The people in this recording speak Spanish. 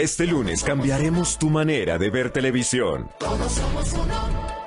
Este lunes cambiaremos tu manera de ver televisión. Todos somos uno.